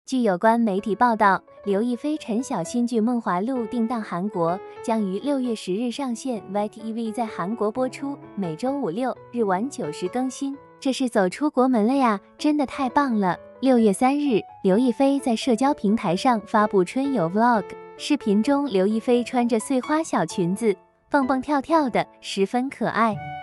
据有关媒体报道，刘亦菲陈晓新剧《梦华录》定档韩国，将于6月10日上线 ，YTV 在韩国播出，每周5、6日晚9时更新。这是走出国门了呀，真的太棒了！6月3日，刘亦菲在社交平台上发布春游 Vlog， 视频中刘亦菲穿着碎花小裙子，蹦蹦跳跳的，十分可爱。